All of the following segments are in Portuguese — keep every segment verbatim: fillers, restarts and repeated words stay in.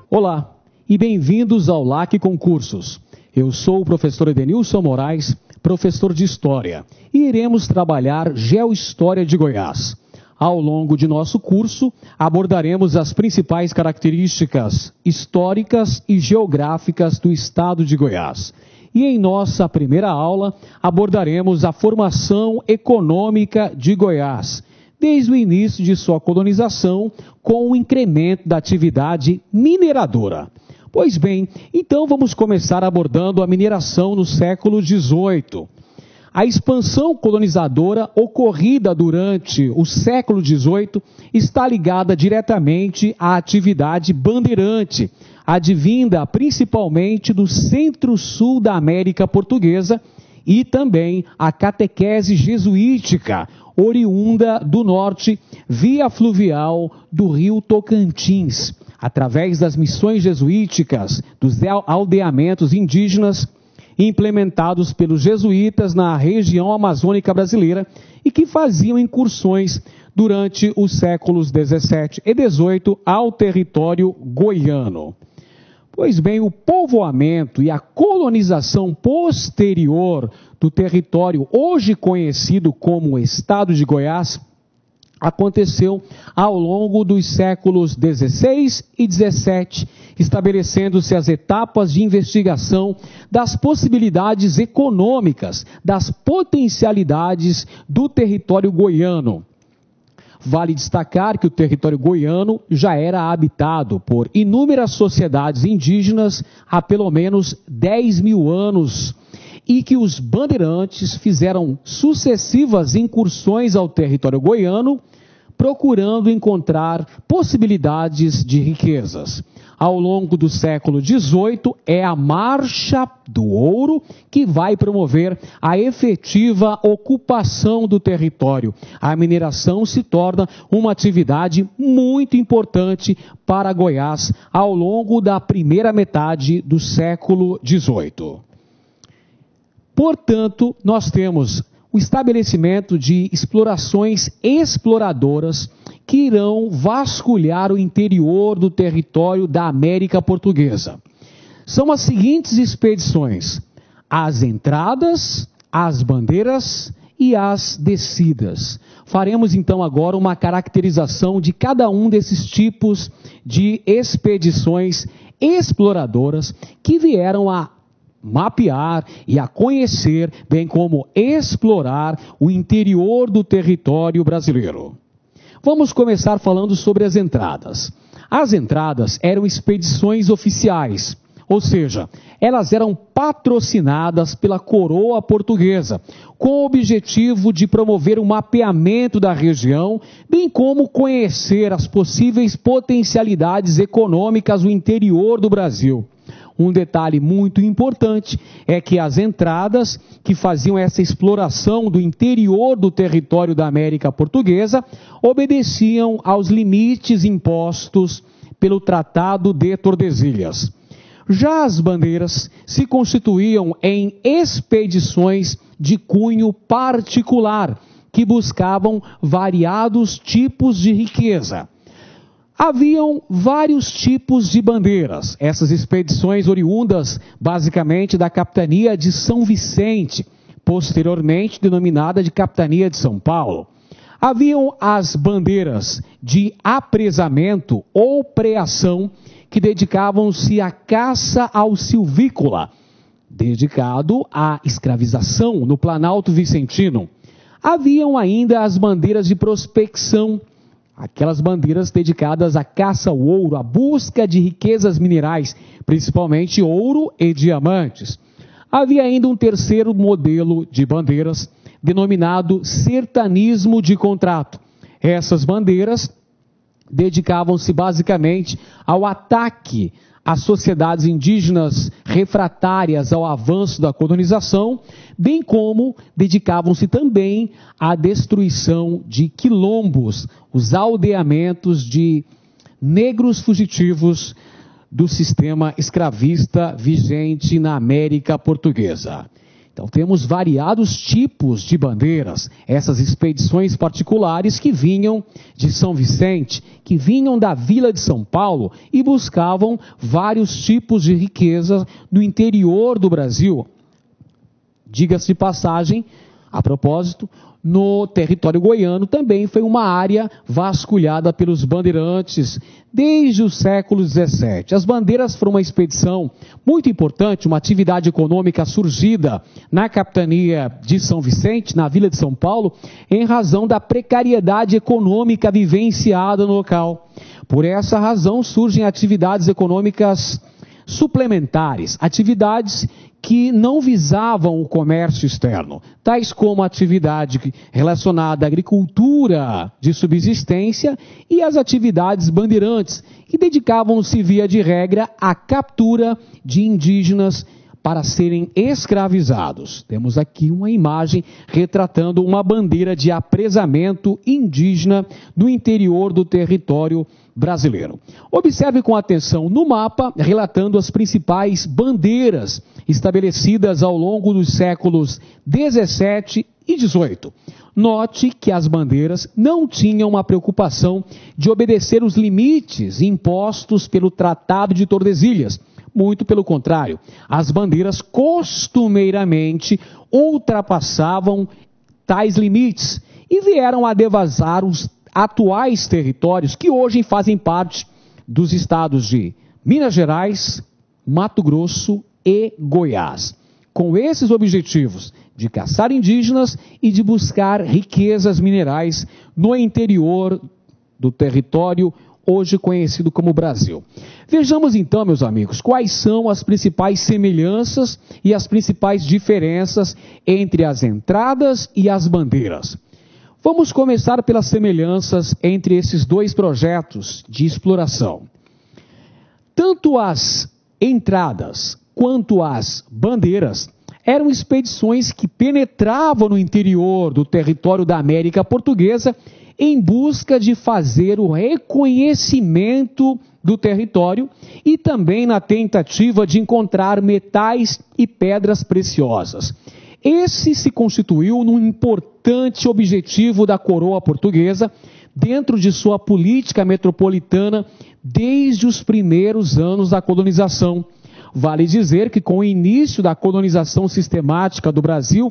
Olá e bem-vindos ao L A C Concursos. Eu sou o professor Edenilson Moraes, professor de História, e iremos trabalhar Geohistória de Goiás. Ao longo de nosso curso, abordaremos as principais características históricas e geográficas do estado de Goiás. E em nossa primeira aula, abordaremos a formação econômica de Goiás, desde o início de sua colonização, com o incremento da atividade mineradora. Pois bem, então vamos começar abordando a mineração no século dezoito. A expansão colonizadora ocorrida durante o século dezoito está ligada diretamente à atividade bandeirante, advinda principalmente do centro-sul da América Portuguesa, e também à catequese jesuítica, oriunda do norte, via fluvial do rio Tocantins, através das missões jesuíticas dos aldeamentos indígenas implementados pelos jesuítas na região amazônica brasileira e que faziam incursões durante os séculos dezessete e dezoito ao território goiano. Pois bem, o povoamento e a colonização posterior do território hoje conhecido como Estado de Goiás aconteceu ao longo dos séculos dezesseis e dezessete, estabelecendo-se as etapas de investigação das possibilidades econômicas, das potencialidades do território goiano. Vale destacar que o território goiano já era habitado por inúmeras sociedades indígenas há pelo menos dez mil anos e que os bandeirantes fizeram sucessivas incursões ao território goiano, procurando encontrar possibilidades de riquezas. Ao longo do século dezoito, é a Marcha do Ouro que vai promover a efetiva ocupação do território. A mineração se torna uma atividade muito importante para Goiás ao longo da primeira metade do século dezoito. Portanto, nós temos o estabelecimento de explorações exploradoras que irão vasculhar o interior do território da América Portuguesa. São as seguintes expedições: as entradas, as bandeiras e as descidas. Faremos então agora uma caracterização de cada um desses tipos de expedições exploradoras que vieram a mapear e a conhecer, bem como explorar o interior do território brasileiro. Vamos começar falando sobre as entradas. As entradas eram expedições oficiais, ou seja, elas eram patrocinadas pela coroa portuguesa, com o objetivo de promover o mapeamento da região, bem como conhecer as possíveis potencialidades econômicas do interior do Brasil. Um detalhe muito importante é que as entradas que faziam essa exploração do interior do território da América Portuguesa obedeciam aos limites impostos pelo Tratado de Tordesilhas. Já as bandeiras se constituíam em expedições de cunho particular, que buscavam variados tipos de riqueza. Haviam vários tipos de bandeiras, essas expedições oriundas basicamente da capitania de São Vicente, posteriormente denominada de capitania de São Paulo. Haviam as bandeiras de apresamento ou preação, que dedicavam-se à caça ao silvícola, dedicado à escravização no Planalto Vicentino. Haviam ainda as bandeiras de prospecção, aquelas bandeiras dedicadas à caça ao ouro, à busca de riquezas minerais, principalmente ouro e diamantes. Havia ainda um terceiro modelo de bandeiras, denominado sertanismo de contrato. Essas bandeiras dedicavam-se basicamente ao ataque às sociedades indígenas refratárias ao avanço da colonização, bem como dedicavam-se também à destruição de quilombos, os aldeamentos de negros fugitivos do sistema escravista vigente na América Portuguesa. Então temos variados tipos de bandeiras, essas expedições particulares que vinham de São Vicente, que vinham da Vila de São Paulo e buscavam vários tipos de riqueza no interior do Brasil. Diga-se de passagem, a propósito, no território goiano também foi uma área vasculhada pelos bandeirantes desde o século dezessete. As bandeiras foram uma expedição muito importante, uma atividade econômica surgida na capitania de São Vicente, na Vila de São Paulo, em razão da precariedade econômica vivenciada no local. Por essa razão surgem atividades econômicas suplementares, atividades que não visavam o comércio externo, tais como a atividade relacionada à agricultura de subsistência e as atividades bandeirantes, que dedicavam-se via de regra à captura de indígenas para serem escravizados. Temos aqui uma imagem retratando uma bandeira de apresamento indígena no interior do território brasileiro. Observe com atenção no mapa, relatando as principais bandeiras estabelecidas ao longo dos séculos dezessete e dezoito. Note que as bandeiras não tinham uma preocupação de obedecer os limites impostos pelo Tratado de Tordesilhas. Muito pelo contrário, as bandeiras costumeiramente ultrapassavam tais limites e vieram a devasar os atuais territórios que hoje fazem parte dos estados de Minas Gerais, Mato Grosso e Goiás. Com esses objetivos de caçar indígenas e de buscar riquezas minerais no interior do território hoje conhecido como Brasil. Vejamos então, meus amigos, quais são as principais semelhanças e as principais diferenças entre as entradas e as bandeiras. Vamos começar pelas semelhanças entre esses dois projetos de exploração. Tanto as entradas quanto as bandeiras eram expedições que penetravam no interior do território da América Portuguesa em busca de fazer o reconhecimento do território e também na tentativa de encontrar metais e pedras preciosas. Esse se constituiu num importante objetivo da coroa portuguesa dentro de sua política metropolitana desde os primeiros anos da colonização. Vale dizer que com o início da colonização sistemática do Brasil,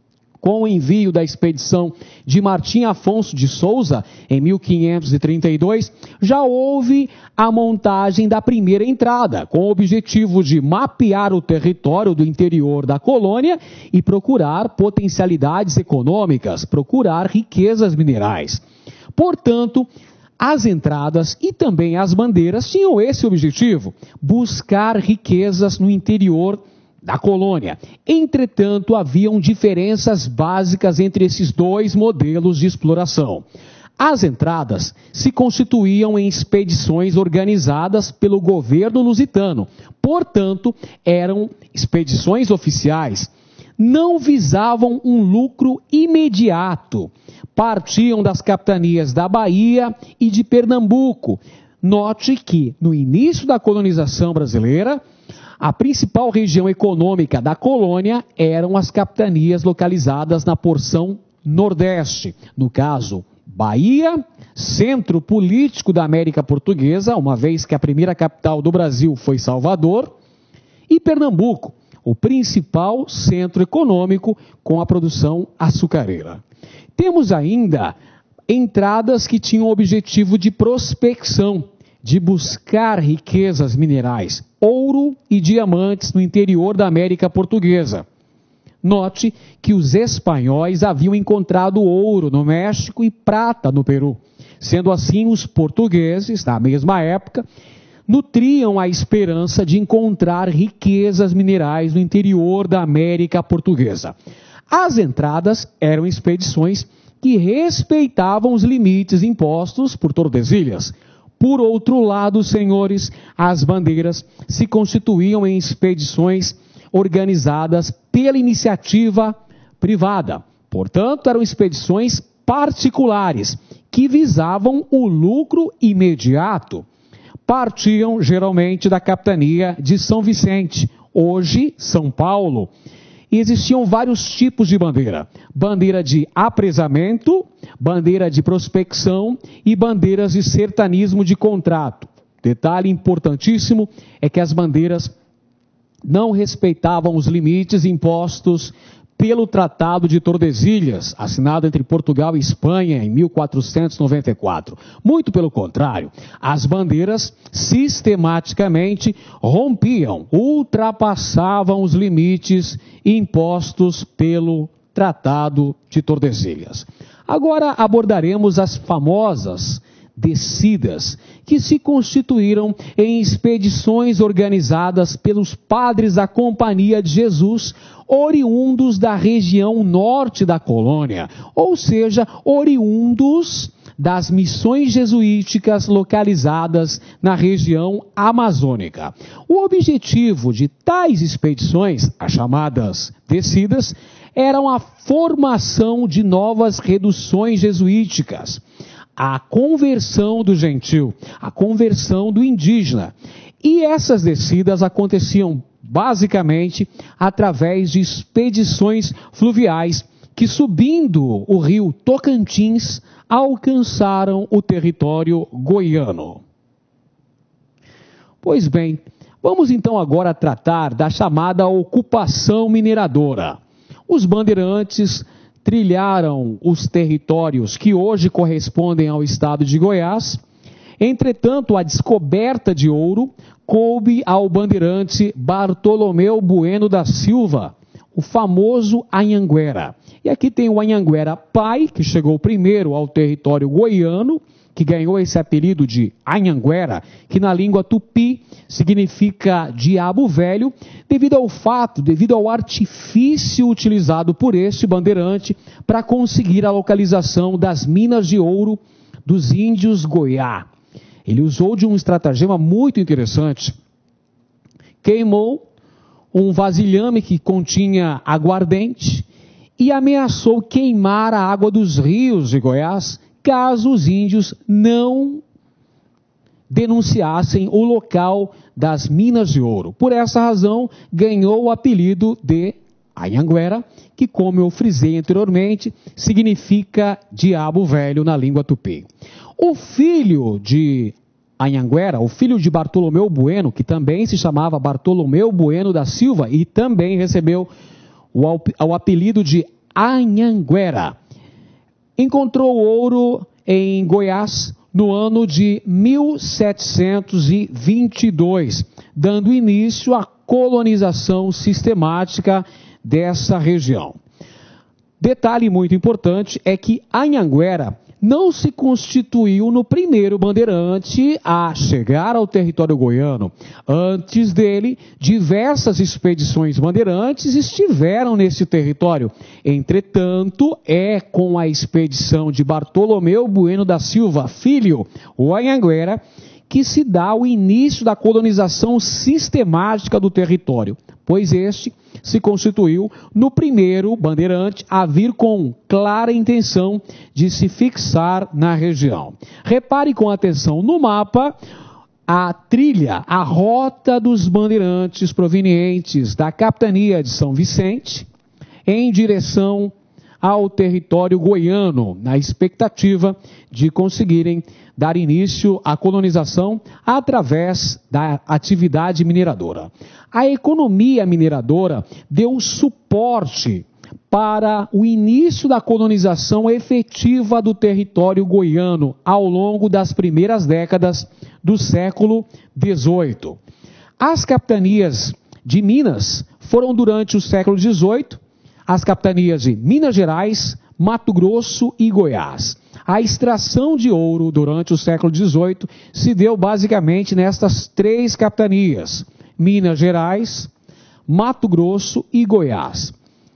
com o envio da expedição de Martim Afonso de Souza, em mil quinhentos e trinta e dois, já houve a montagem da primeira entrada, com o objetivo de mapear o território do interior da colônia e procurar potencialidades econômicas, procurar riquezas minerais. Portanto, as entradas e também as bandeiras tinham esse objetivo, buscar riquezas no interior da colônia. Entretanto, haviam diferenças básicas entre esses dois modelos de exploração. As entradas se constituíam em expedições organizadas pelo governo lusitano, portanto, eram expedições oficiais. Não visavam um lucro imediato. Partiam das capitanias da Bahia e de Pernambuco. Note que, no início da colonização brasileira, a principal região econômica da colônia eram as capitanias localizadas na porção nordeste. No caso, Bahia, centro político da América Portuguesa, uma vez que a primeira capital do Brasil foi Salvador, e Pernambuco, o principal centro econômico com a produção açucareira. Temos ainda entradas que tinham o objetivo de prospecção, de buscar riquezas minerais, ouro e diamantes no interior da América Portuguesa. Note que os espanhóis haviam encontrado ouro no México e prata no Peru. Sendo assim, os portugueses, na mesma época, nutriam a esperança de encontrar riquezas minerais no interior da América Portuguesa. As entradas eram expedições que respeitavam os limites impostos por Tordesilhas. Por outro lado, senhores, as bandeiras se constituíam em expedições organizadas pela iniciativa privada. Portanto, eram expedições particulares que visavam o lucro imediato. Partiam geralmente da capitania de São Vicente, hoje São Paulo, E existiam vários tipos de bandeira. Bandeira de apresamento, bandeira de prospecção e bandeiras de sertanismo de contrato. Detalhe importantíssimo é que as bandeiras não respeitavam os limites impostos pelo Tratado de Tordesilhas, assinado entre Portugal e Espanha em mil quatrocentos e noventa e quatro. Muito pelo contrário, as bandeiras sistematicamente rompiam, ultrapassavam os limites impostos pelo Tratado de Tordesilhas. Agora abordaremos as famosas descidas, que se constituíram em expedições organizadas pelos padres da Companhia de Jesus, oriundos da região norte da colônia, ou seja, oriundos das missões jesuíticas localizadas na região amazônica. O objetivo de tais expedições, as chamadas descidas, eram a formação de novas reduções jesuíticas, a conversão do gentil, a conversão do indígena. E essas descidas aconteciam basicamente através de expedições fluviais que, subindo o rio Tocantins, alcançaram o território goiano. Pois bem, vamos então agora tratar da chamada ocupação mineradora. Os bandeirantes trilharam os territórios que hoje correspondem ao estado de Goiás. Entretanto, a descoberta de ouro coube ao bandeirante Bartolomeu Bueno da Silva, o famoso Anhanguera. E aqui tem o Anhanguera pai, que chegou primeiro ao território goiano, que ganhou esse apelido de Anhanguera, que na língua tupi significa diabo velho, devido ao fato, devido ao artifício utilizado por este bandeirante para conseguir a localização das minas de ouro dos índios Goiá. Ele usou de um estratagema muito interessante. Queimou um vasilhame que continha aguardente e ameaçou queimar a água dos rios de Goiás, caso os índios não denunciassem o local das minas de ouro. Por essa razão, ganhou o apelido de Anhanguera, que, como eu frisei anteriormente, significa diabo velho na língua tupi. O filho de Anhanguera, o filho de Bartolomeu Bueno, que também se chamava Bartolomeu Bueno da Silva e também recebeu o, o apelido de Anhanguera, encontrou ouro em Goiás no ano de mil setecentos e vinte e dois, dando início à colonização sistemática dessa região. Detalhe muito importante é que Anhanguera não se constituiu no primeiro bandeirante a chegar ao território goiano. Antes dele, diversas expedições bandeirantes estiveram nesse território. Entretanto, é com a expedição de Bartolomeu Bueno da Silva, filho, o Anhanguera, que se dá o início da colonização sistemática do território, pois este se constituiu no primeiro bandeirante a vir com clara intenção de se fixar na região. Repare com atenção no mapa a trilha, a rota dos bandeirantes provenientes da capitania de São Vicente em direção ao território goiano, na expectativa de conseguirem dar início à colonização através da atividade mineradora. A economia mineradora deu suporte para o início da colonização efetiva do território goiano ao longo das primeiras décadas do século dezoito. As capitanias de Minas foram durante o século dezoito as capitanias de Minas Gerais, Mato Grosso e Goiás. A extração de ouro durante o século dezoito se deu basicamente nestas três capitanias: Minas Gerais, Mato Grosso e Goiás.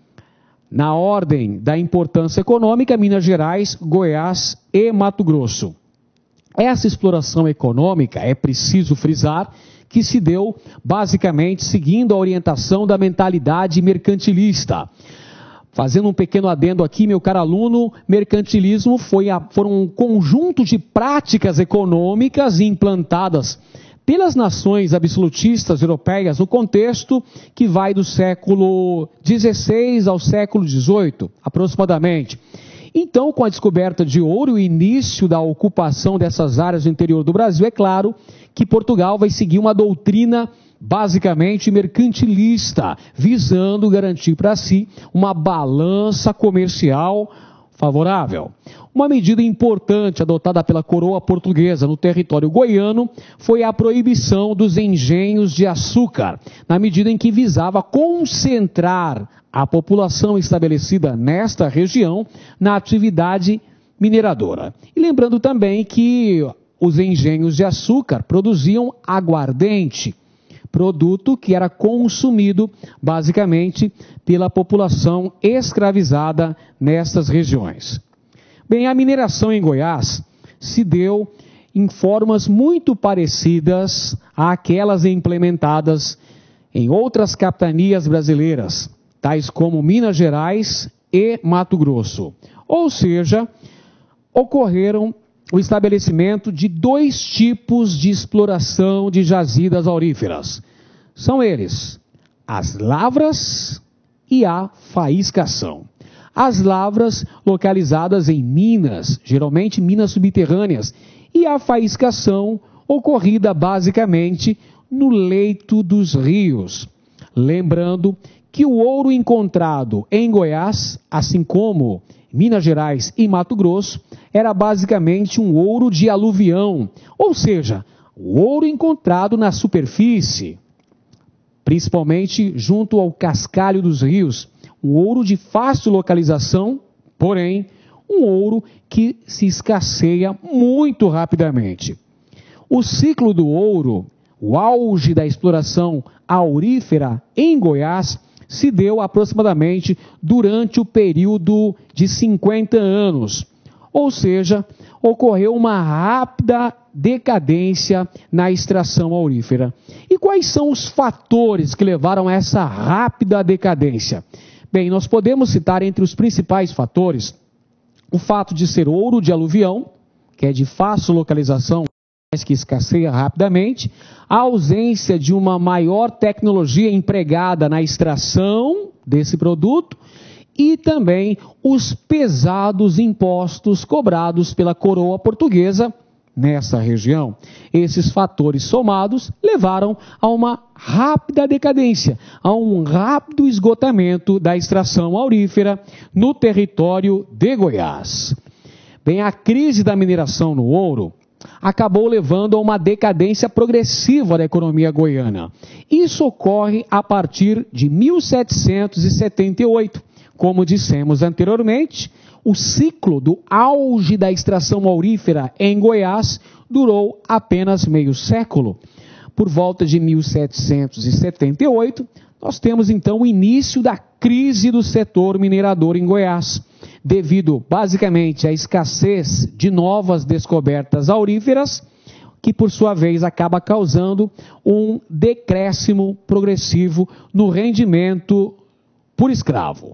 Na ordem da importância econômica, Minas Gerais, Goiás e Mato Grosso. Essa exploração econômica, é preciso frisar, que se deu basicamente seguindo a orientação da mentalidade mercantilista. Fazendo um pequeno adendo aqui, meu caro aluno, mercantilismo foi a, foram um conjunto de práticas econômicas implantadas pelas nações absolutistas europeias no contexto que vai do século dezesseis ao século dezoito, aproximadamente. Então, com a descoberta de ouro e o início da ocupação dessas áreas do interior do Brasil, é claro que Portugal vai seguir uma doutrina basicamente mercantilista, visando garantir para si uma balança comercial favorável. Uma medida importante adotada pela coroa portuguesa no território goiano foi a proibição dos engenhos de açúcar, na medida em que visava concentrar a população estabelecida nesta região na atividade mineradora. E lembrando também que os engenhos de açúcar produziam aguardente, produto que era consumido basicamente pela população escravizada nestas regiões. Bem, a mineração em Goiás se deu em formas muito parecidas àquelas implementadas em outras capitanias brasileiras, tais como Minas Gerais e Mato Grosso. Ou seja, ocorreram o estabelecimento de dois tipos de exploração de jazidas auríferas. São eles, as lavras e a faiscação. As lavras localizadas em minas, geralmente minas subterrâneas, e a faiscação ocorrida basicamente no leito dos rios. Lembrando que o ouro encontrado em Goiás, assim como Minas Gerais e Mato Grosso, era basicamente um ouro de aluvião, ou seja, o ouro encontrado na superfície, principalmente junto ao cascalho dos rios, um ouro de fácil localização, porém, um ouro que se escasseia muito rapidamente. O ciclo do ouro, o auge da exploração aurífera em Goiás, se deu aproximadamente durante o período de cinquenta anos, ou seja, ocorreu uma rápida decadência na extração aurífera. E quais são os fatores que levaram a essa rápida decadência? Bem, nós podemos citar entre os principais fatores o fato de ser ouro de aluvião, que é de fácil localização, mas que escasseia rapidamente, a ausência de uma maior tecnologia empregada na extração desse produto e também os pesados impostos cobrados pela coroa portuguesa nessa região. Esses fatores somados levaram a uma rápida decadência, a um rápido esgotamento da extração aurífera no território de Goiás. Bem, a crise da mineração no ouro acabou levando a uma decadência progressiva da economia goiana. Isso ocorre a partir de mil setecentos e setenta e oito. Como dissemos anteriormente, o ciclo do auge da extração aurífera em Goiás durou apenas meio século. Por volta de mil setecentos e setenta e oito, nós temos então o início da crise do setor minerador em Goiás, devido basicamente à escassez de novas descobertas auríferas, que por sua vez acaba causando um decréscimo progressivo no rendimento por escravo.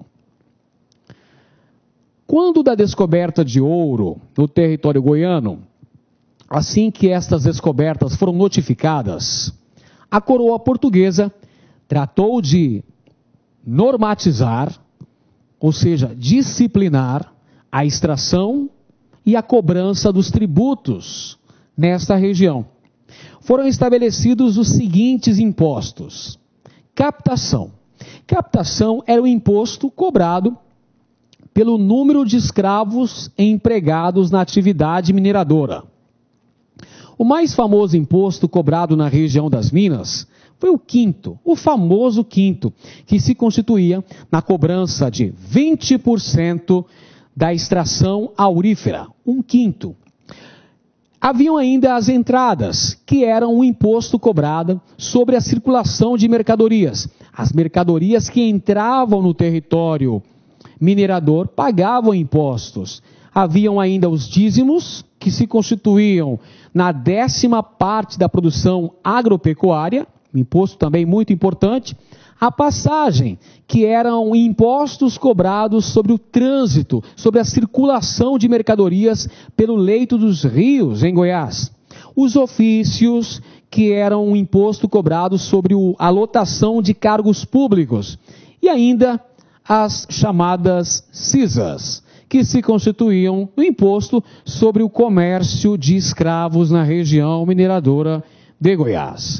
Quando da descoberta de ouro no território goiano, assim que estas descobertas foram notificadas, a coroa portuguesa tratou de normatizar, ou seja, disciplinar a extração e a cobrança dos tributos nesta região. Foram estabelecidos os seguintes impostos. Captação. Captação era o imposto cobrado pelo número de escravos empregados na atividade mineradora. O mais famoso imposto cobrado na região das Minas foi o quinto, o famoso quinto, que se constituía na cobrança de vinte por cento da extração aurífera, um quinto. Haviam ainda as entradas, que eram um imposto cobrado sobre a circulação de mercadorias. As mercadorias que entravam no território minerador pagavam impostos. Haviam ainda os dízimos, que se constituíam na décima parte da produção agropecuária, um imposto também muito importante. A passagem, que eram impostos cobrados sobre o trânsito, sobre a circulação de mercadorias pelo leito dos rios em Goiás. Os ofícios, que era um imposto cobrado sobre o, a lotação de cargos públicos, e ainda as chamadas C I S As, que se constituíam no imposto sobre o comércio de escravos na região mineradora de Goiás.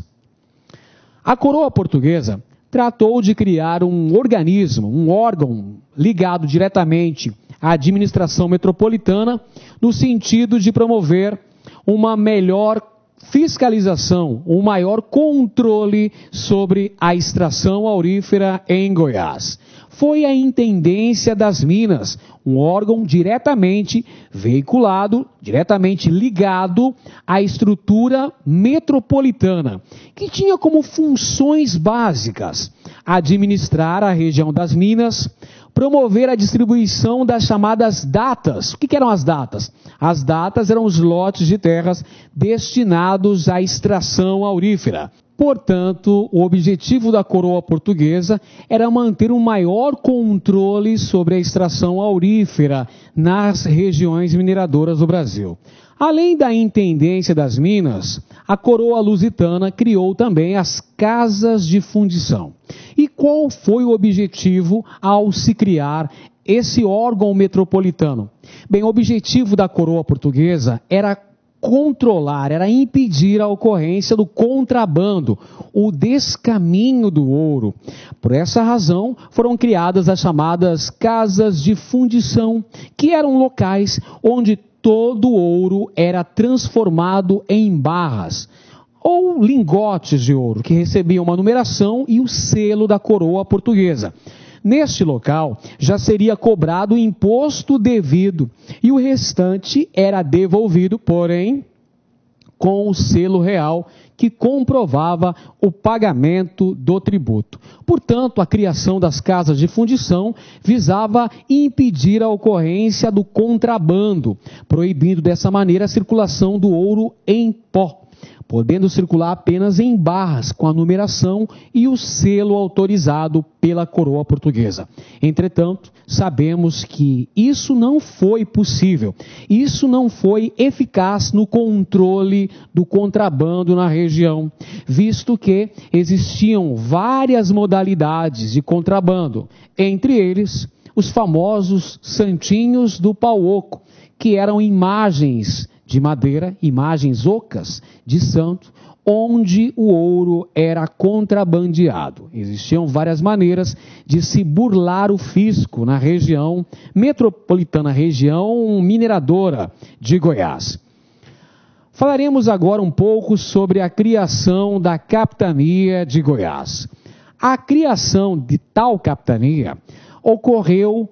A coroa portuguesa tratou de criar um organismo, um órgão ligado diretamente à administração metropolitana, no sentido de promover uma melhor fiscalização, um maior controle sobre a extração aurífera em Goiás. Foi a Intendência das Minas, um órgão diretamente veiculado, diretamente ligado à estrutura metropolitana, que tinha como funções básicas administrar a região das Minas, promover a distribuição das chamadas datas. O que eram as datas? As datas eram os lotes de terras destinados à extração aurífera. Portanto, o objetivo da coroa portuguesa era manter um maior controle sobre a extração aurífera nas regiões mineradoras do Brasil. Além da Intendência das Minas, a coroa lusitana criou também as casas de fundição. E qual foi o objetivo ao se criar esse órgão metropolitano? Bem, o objetivo da coroa portuguesa era controlar, era impedir a ocorrência do contrabando, o descaminho do ouro. Por essa razão, foram criadas as chamadas casas de fundição, que eram locais onde todo o ouro era transformado em barras, ou lingotes de ouro, que recebiam uma numeração e o selo da coroa portuguesa. Neste local, já seria cobrado o imposto devido e o restante era devolvido, porém, com o selo real que comprovava o pagamento do tributo. Portanto, a criação das casas de fundição visava impedir a ocorrência do contrabando, proibindo dessa maneira a circulação do ouro em pó, podendo circular apenas em barras com a numeração e o selo autorizado pela coroa portuguesa. Entretanto, sabemos que isso não foi possível, isso não foi eficaz no controle do contrabando na região, visto que existiam várias modalidades de contrabando, entre eles os famosos santinhos do pau oco, que eram imagens de madeira, imagens ocas de santo, onde o ouro era contrabandeado. Existiam várias maneiras de se burlar o fisco na região metropolitana, região mineradora de Goiás. Falaremos agora um pouco sobre a criação da capitania de Goiás. A criação de tal capitania ocorreu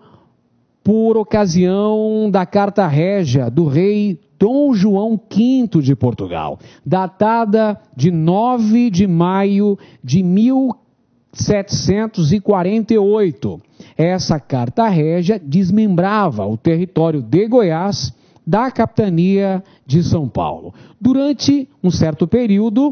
por ocasião da Carta Régia do rei Dom João quinto de Portugal, datada de nove de maio de mil setecentos e quarenta e oito. Essa Carta Régia desmembrava o território de Goiás da capitania de São Paulo. Durante um certo período,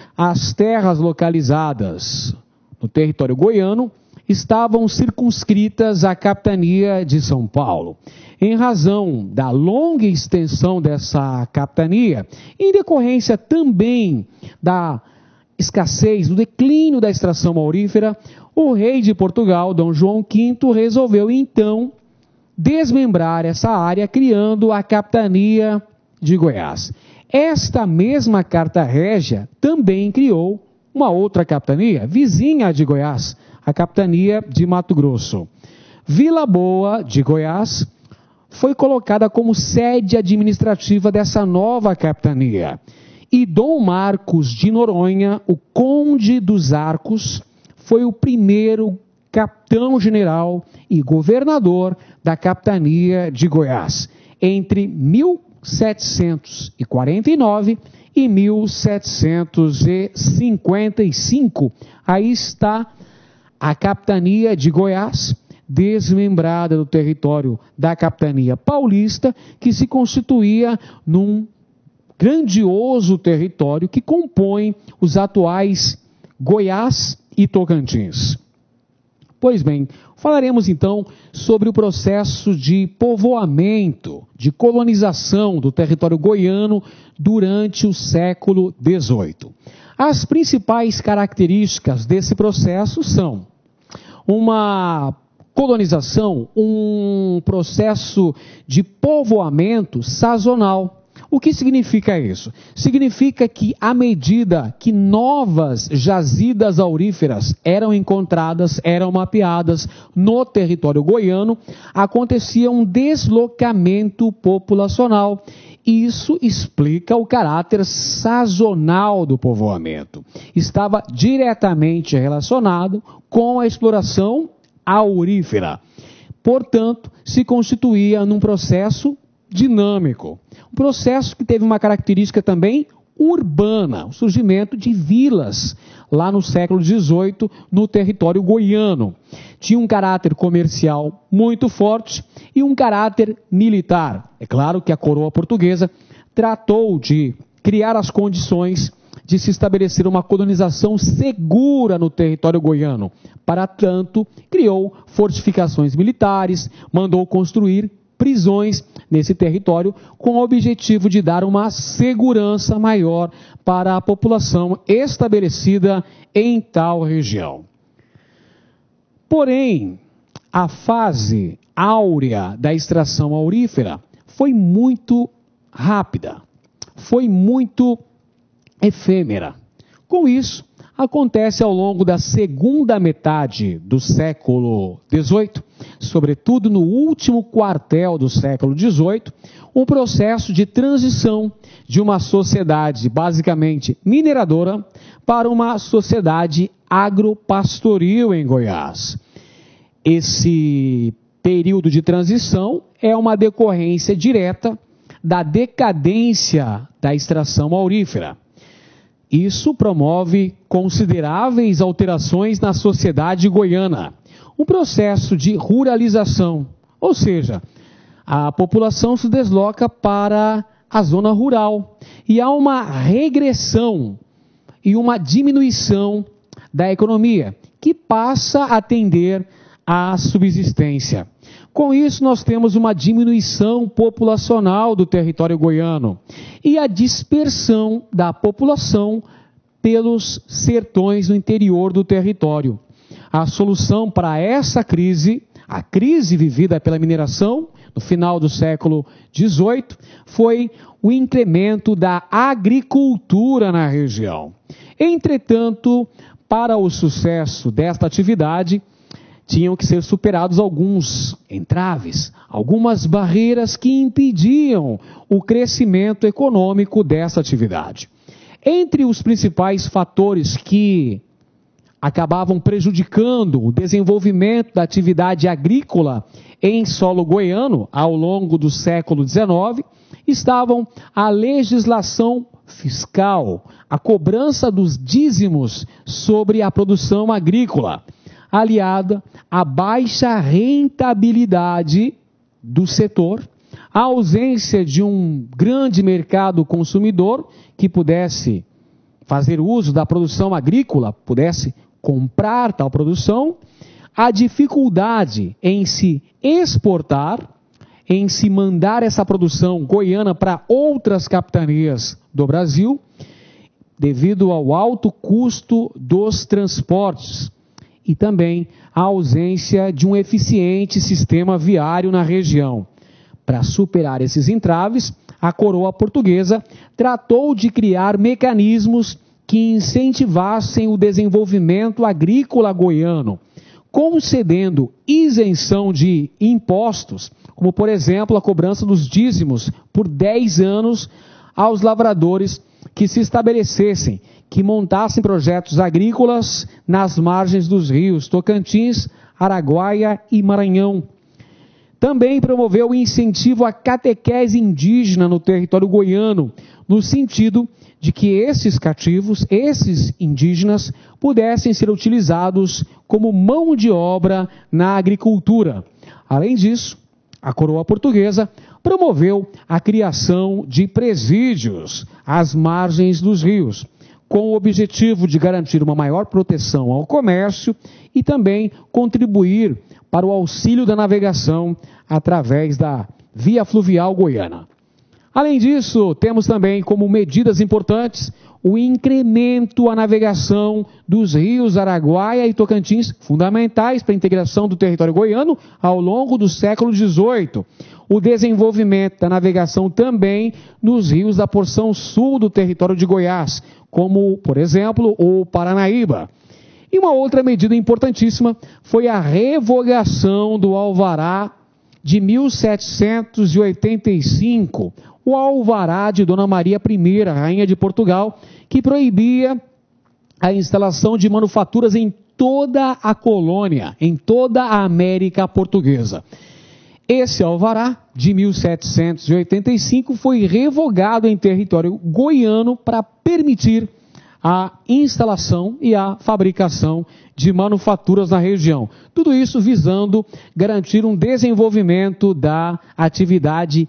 as terras localizadas no território goiano estavam circunscritas à capitania de São Paulo. Em razão da longa extensão dessa capitania, em decorrência também da escassez, do declínio da extração aurífera, o rei de Portugal, Dom João quinto, resolveu então desmembrar essa área, criando a capitania de Goiás. Esta mesma Carta Régia também criou uma outra capitania, vizinha de Goiás, a capitania de Mato Grosso. Vila Boa de Goiás foi colocada como sede administrativa dessa nova capitania. E Dom Marcos de Noronha, o Conde dos Arcos, foi o primeiro capitão-general e governador da capitania de Goiás, entre mil setecentos e quarenta e nove e mil setecentos e cinquenta e cinco. Aí está a capitania de Goiás, desmembrada do território da capitania paulista, que se constituía num grandioso território que compõe os atuais Goiás e Tocantins. Pois bem, falaremos então sobre o processo de povoamento, de colonização do território goiano durante o século dezoito. As principais características desse processo são uma colonização, um processo de povoamento sazonal. O que significa isso? Significa que, à medida que novas jazidas auríferas eram encontradas, eram mapeadas no território goiano, acontecia um deslocamento populacional. Isso explica o caráter sazonal do povoamento. Estava diretamente relacionado com a exploração aurífera. Portanto, se constituía num processo dinâmico. Um processo que teve uma característica também urbana, o surgimento de vilas lá no século dezoito no território goiano. Tinha um caráter comercial muito forte e um caráter militar. É claro que a coroa portuguesa tratou de criar as condições de se estabelecer uma colonização segura no território goiano. Para tanto, criou fortificações militares, mandou construir prisões nesse território com o objetivo de dar uma segurança maior para a população estabelecida em tal região. Porém, a fase áurea da extração aurífera foi muito rápida, foi muito efêmera. Com isso, acontece ao longo da segunda metade do século dezoito, sobretudo no último quartel do século dezoito, um processo de transição de uma sociedade basicamente mineradora para uma sociedade agropastoril em Goiás. Esse período de transição é uma decorrência direta da decadência da extração aurífera. Isso promove consideráveis alterações na sociedade goiana. Um processo de ruralização, ou seja, a população se desloca para a zona rural e há uma regressão e uma diminuição da economia, que passa a atender à subsistência. Com isso, nós temos uma diminuição populacional do território goiano e a dispersão da população pelos sertões no interior do território. A solução para essa crise, a crise vivida pela mineração no final do século dezoito, foi o incremento da agricultura na região. Entretanto, para o sucesso desta atividade, tinham que ser superados alguns entraves, algumas barreiras que impediam o crescimento econômico dessa atividade. Entre os principais fatores que acabavam prejudicando o desenvolvimento da atividade agrícola em solo goiano ao longo do século dezenove, estavam a legislação fiscal, a cobrança dos dízimos sobre a produção agrícola, aliada à baixa rentabilidade do setor, a ausência de um grande mercado consumidor que pudesse fazer uso da produção agrícola, pudesse comprar tal produção, a dificuldade em se exportar, em se mandar essa produção goiana para outras capitanias do Brasil, devido ao alto custo dos transportes e também a ausência de um eficiente sistema viário na região. Para superar esses entraves, a coroa portuguesa tratou de criar mecanismos que incentivassem o desenvolvimento agrícola goiano, concedendo isenção de impostos, como por exemplo a cobrança dos dízimos por dez anos aos lavradores que se estabelecessem, que montassem projetos agrícolas nas margens dos rios Tocantins, Araguaia e Maranhão. Também promoveu o incentivo à catequese indígena no território goiano, no sentido de que esses cativos, esses indígenas, pudessem ser utilizados como mão de obra na agricultura. Além disso, a coroa portuguesa promoveu a criação de presídios às margens dos rios, com o objetivo de garantir uma maior proteção ao comércio e também contribuir para o auxílio da navegação através da via fluvial goiana. Além disso, temos também como medidas importantes o incremento à navegação dos rios Araguaia e Tocantins, fundamentais para a integração do território goiano ao longo do século dezoito. O desenvolvimento da navegação também nos rios da porção sul do território de Goiás, como, por exemplo, o Paranaíba. E uma outra medida importantíssima foi a revogação do alvará de mil setecentos e oitenta e cinco, o alvará de Dona Maria I, rainha de Portugal, que proibia a instalação de manufaturas em toda a colônia, em toda a América Portuguesa. Esse alvará de mil setecentos e oitenta e cinco foi revogado em território goiano para permitir a instalação e a fabricação de manufaturas na região. Tudo isso visando garantir um desenvolvimento da atividade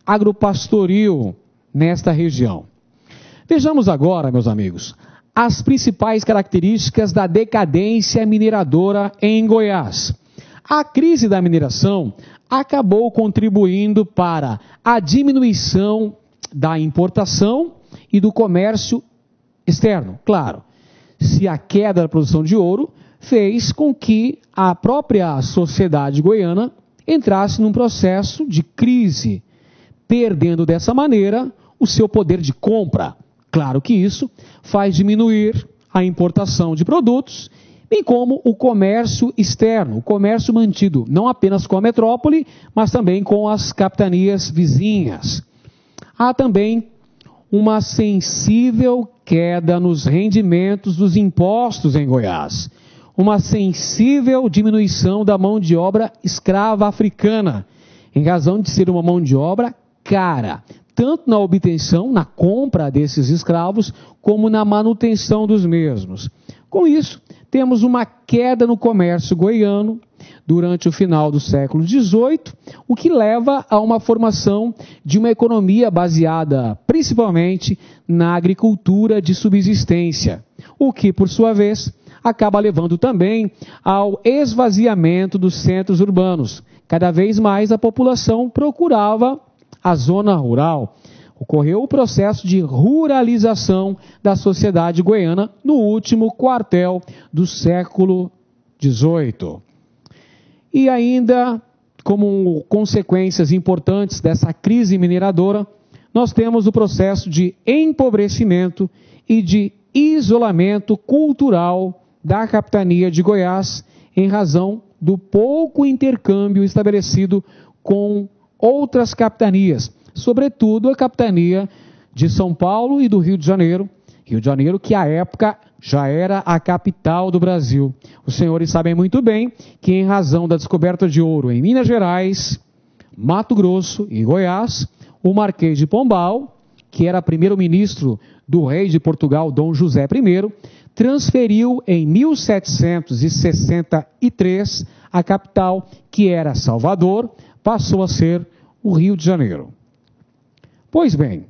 agropastoril nesta região. Vejamos agora, meus amigos, as principais características da decadência mineradora em Goiás. A crise da mineração acabou contribuindo para a diminuição da importação e do comércio externo. Claro, se a queda da produção de ouro fez com que a própria sociedade goiana entrasse num processo de crise, perdendo dessa maneira o seu poder de compra. Claro que isso faz diminuir a importação de produtos, bem como o comércio externo, o comércio mantido não apenas com a metrópole, mas também com as capitanias vizinhas. Há também uma sensível queda nos rendimentos dos impostos em Goiás, uma sensível diminuição da mão de obra escrava africana, em razão de ser uma mão de obra cara, tanto na obtenção, na compra desses escravos, como na manutenção dos mesmos. Com isso, temos uma queda no comércio goiano durante o final do século dezoito, o que leva a uma formação de uma economia baseada principalmente na agricultura de subsistência, o que, por sua vez, acaba levando também ao esvaziamento dos centros urbanos. Cada vez mais a população procurava a zona rural. Ocorreu o processo de ruralização da sociedade goiana no último quartel do século dezoito. E ainda, como consequências importantes dessa crise mineradora, nós temos o processo de empobrecimento e de isolamento cultural da capitania de Goiás, em razão do pouco intercâmbio estabelecido com outras capitanias, sobretudo a capitania de São Paulo e do Rio de Janeiro, Rio de Janeiro que à época já era a capital do Brasil. Os senhores sabem muito bem que em razão da descoberta de ouro em Minas Gerais, Mato Grosso e Goiás, o Marquês de Pombal, que era primeiro-ministro do rei de Portugal, Dom José I, transferiu em mil setecentos e sessenta e três a capital, que era Salvador, passou a ser o Rio de Janeiro. Pois bem,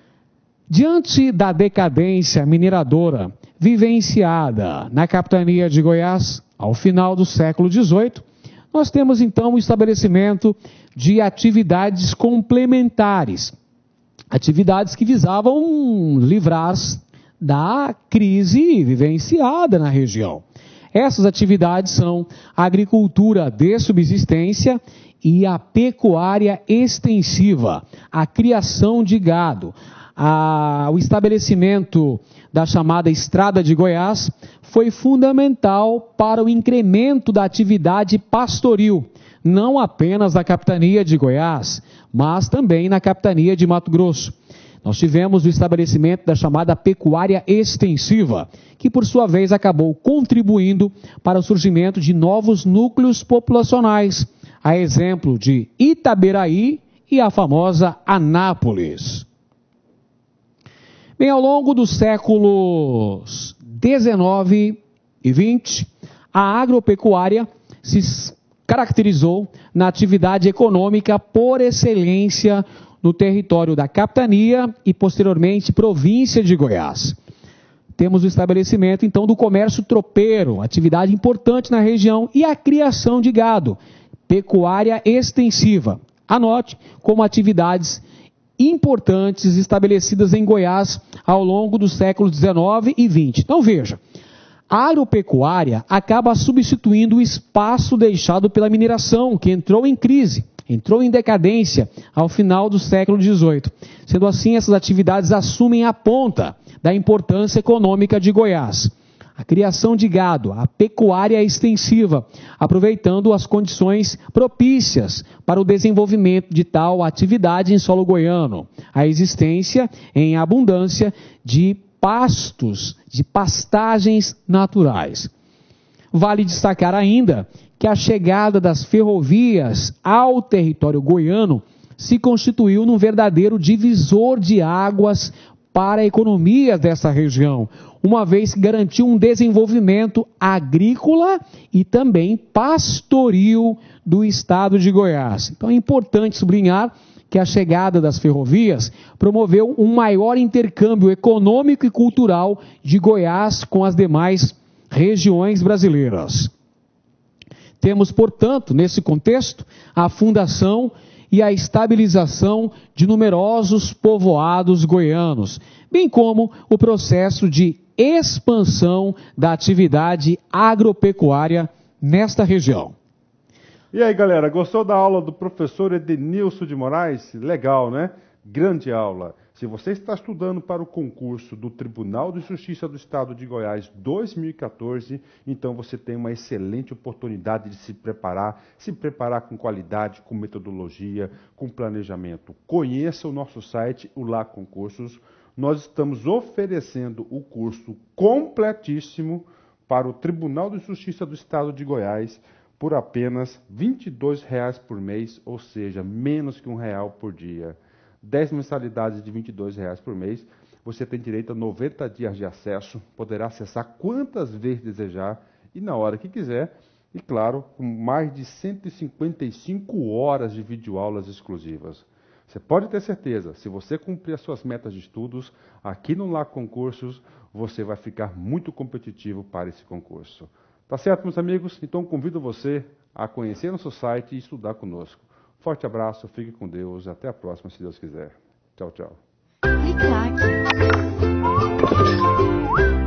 diante da decadência mineradora vivenciada na capitania de Goiás ao final do século dezoito, nós temos então o estabelecimento de atividades complementares, atividades que visavam livrar-se da crise vivenciada na região. Essas atividades são a agricultura de subsistência e a pecuária extensiva, a criação de gado. A, o estabelecimento da chamada Estrada de Goiás foi fundamental para o incremento da atividade pastoril, não apenas na capitania de Goiás, mas também na capitania de Mato Grosso. Nós tivemos o estabelecimento da chamada pecuária extensiva, que por sua vez acabou contribuindo para o surgimento de novos núcleos populacionais, a exemplo de Itaberaí e a famosa Anápolis. Bem, ao longo dos séculos dezenove e vinte, a agropecuária se caracterizou na atividade econômica por excelência no território da capitania e posteriormente província de Goiás. temos o estabelecimento, então, do comércio tropeiro, atividade importante na região, e a criação de gado, pecuária extensiva. Anote como atividades importantes estabelecidas em Goiás ao longo dos séculos dezenove e vinte. Então, veja, a agropecuária acaba substituindo o espaço deixado pela mineração, que entrou em crise, entrou em decadência ao final do século dezoito. Sendo assim, essas atividades assumem a ponta da importância econômica de Goiás. A criação de gado, a pecuária extensiva, aproveitando as condições propícias para o desenvolvimento de tal atividade em solo goiano. A existência em abundância de pastos, de pastagens naturais. Vale destacar ainda que a chegada das ferrovias ao território goiano se constituiu num verdadeiro divisor de águas para a economia dessa região, uma vez que garantiu um desenvolvimento agrícola e também pastoril do estado de Goiás. Então é importante sublinhar que a chegada das ferrovias promoveu um maior intercâmbio econômico e cultural de Goiás com as demais regiões brasileiras. Temos, portanto, nesse contexto, a fundação e a estabilização de numerosos povoados goianos, bem como o processo de expansão da atividade agropecuária nesta região. E aí, galera, gostou da aula do professor Edenilson de Moraes? Legal, né? Grande aula. Se você está estudando para o concurso do Tribunal de Justiça do Estado de Goiás dois mil e quatorze, então você tem uma excelente oportunidade de se preparar, se preparar com qualidade, com metodologia, com planejamento. Conheça o nosso site, o Lá Concursos. Nós estamos oferecendo o curso completíssimo para o Tribunal de Justiça do Estado de Goiás por apenas vinte e dois reais por mês, ou seja, menos que um real por dia. dez mensalidades de vinte e dois reais por mês, você tem direito a noventa dias de acesso, poderá acessar quantas vezes desejar e na hora que quiser, e claro, com mais de cento e cinquenta e cinco horas de videoaulas exclusivas. Você pode ter certeza, se você cumprir as suas metas de estudos, aqui no Lá Concursos, você vai ficar muito competitivo para esse concurso. Tá certo, meus amigos? Então convido você a conhecer nosso site e estudar conosco. Forte abraço, fique com Deus, até a próxima, se Deus quiser. Tchau, tchau.